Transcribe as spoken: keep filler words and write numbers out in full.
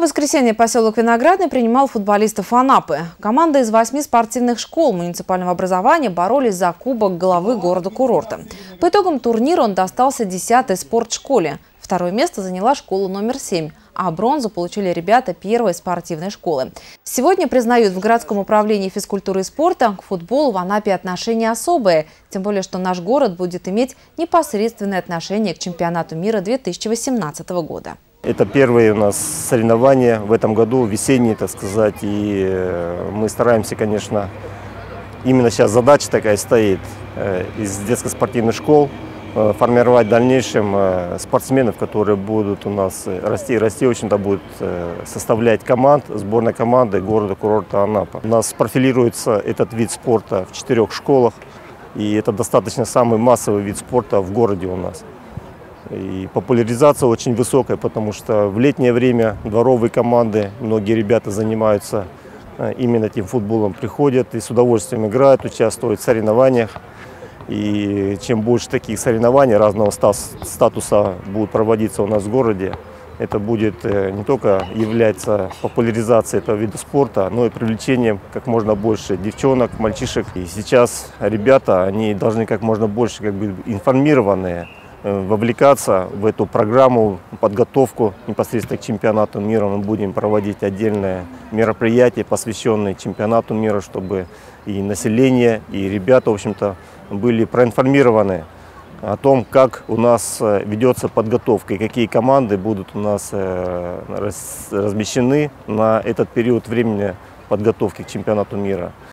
В воскресенье поселок Виноградный принимал футболистов Анапы. Команда из восьми спортивных школ муниципального образования боролись за кубок главы города-курорта. По итогам турнира он достался десятой спортшколе. Второе место заняла школа номер семь, а бронзу получили ребята первой спортивной школы. Сегодня признают в городском управлении физкультуры и спорта к футболу в Анапе отношения особые. Тем более, что наш город будет иметь непосредственное отношение к чемпионату мира две тысячи восемнадцатого года. Это первые у нас соревнования в этом году, весенние, так сказать. И мы стараемся, конечно, именно сейчас задача такая стоит из детско-спортивных школ формировать в дальнейшем спортсменов, которые будут у нас расти. Расти, в общем-то, будут составлять команд, сборной команды города-курорта Анапа. У нас профилируется этот вид спорта в четырех школах. И это достаточно самый массовый вид спорта в городе у нас. И популяризация очень высокая, потому что в летнее время дворовые команды, многие ребята занимаются именно этим футболом, приходят и с удовольствием играют, участвуют в соревнованиях. И чем больше таких соревнований разного статуса будут проводиться у нас в городе, это будет не только являться популяризацией этого вида спорта, но и привлечением как можно больше девчонок, мальчишек. И сейчас ребята, они должны как можно больше как бы информированные, вовлекаться в эту программу, подготовку непосредственно к чемпионату мира. Мы будем проводить отдельное мероприятие, посвященное чемпионату мира, чтобы и население, и ребята, в общем-то, были проинформированы о том, как у нас ведется подготовка и какие команды будут у нас размещены на этот период времени подготовки к чемпионату мира.